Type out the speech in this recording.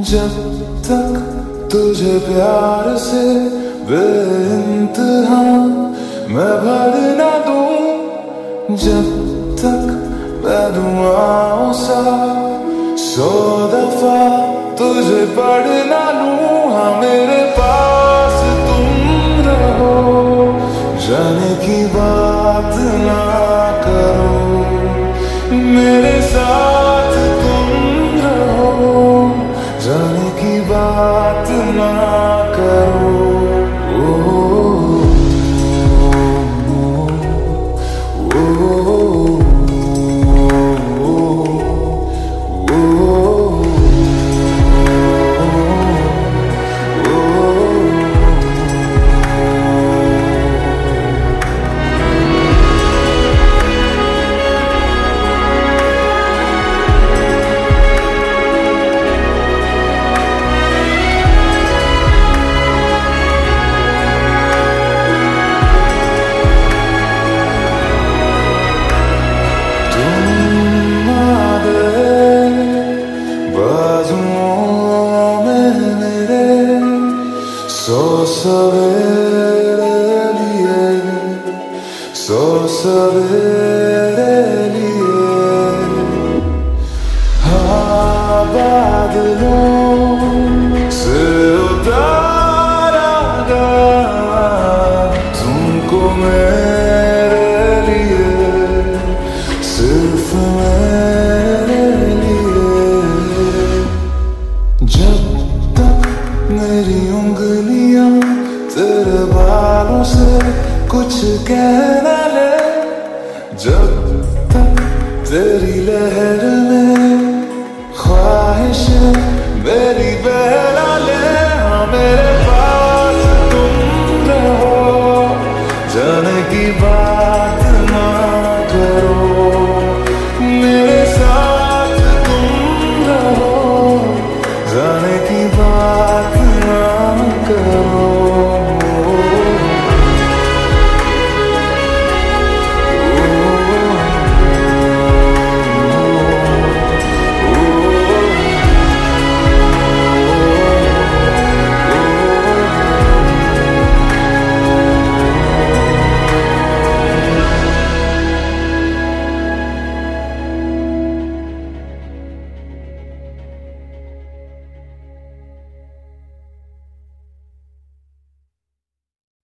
जब तक तुझे प्यार से बेइंतहा मैं भर ना दूं, जब तक मैं दुआओं सा 100 दफा तुझे पढ़ ना लूं। हाँ मेरे पास तुम रहो, जाने की बात ना करो, मेरे साथ तुम रहो, जाने की बात ना करो। सवेरे लिए हाँ बादलों से उतारा गया तुमको मेरे लिए, सिर्फ मेरे लिए। जब तक मेरी उंगलियां तेरे बालों से कुछ कहना ले, जब तक तेरी लहर में